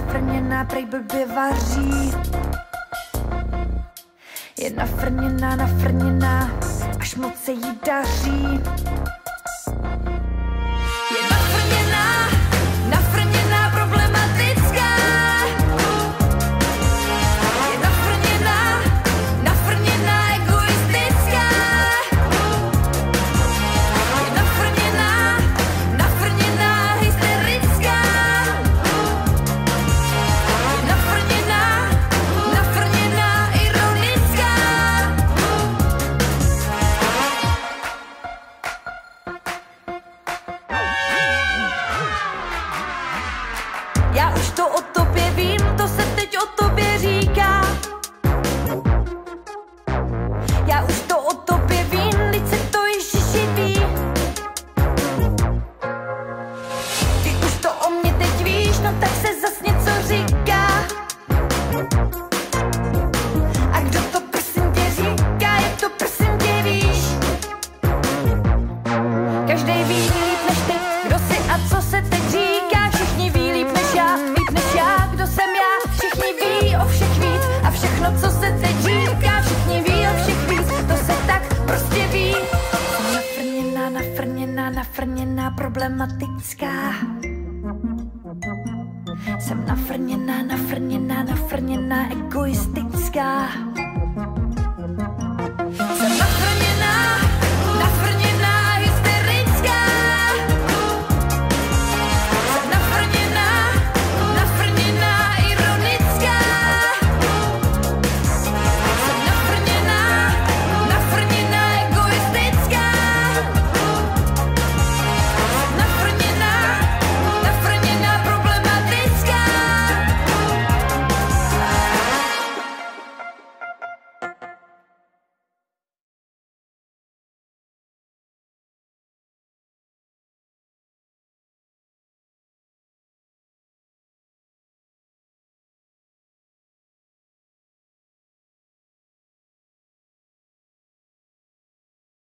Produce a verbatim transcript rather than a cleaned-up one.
nafrněná, prej blbě vaří. Je nafrněná, nafrněná, až moc se jí daří. Je nafrněná, nafrněná, problematická. Je nafrněná, nafrněná, egoistická. Je nafrněná, nafrněná, hysterická. Je nafrněná, nafrněná, ironická. Já už to o tobě vím, to se teď o tobě říká. Já už to o tobě vím, teď se to Ježiši ví. Ty už to o mě teď víš, no tak se zas něco říká. A kdo to prosím tě říká, jak to prosím tě víš? Každej ví líp než ty, kdo jsi a co se teď říká. Všichni ví líp než já, líp než já, kdo jsem já. Všichni ví o všech víc a všechno, co se teď říká. Všichni ví o všech víc, to se tak prostě ví. Jsem nafrněná, nafrněná, nafrněná, problematická. Jsem nafrněná, nafrněná, nafrněná, egoistická.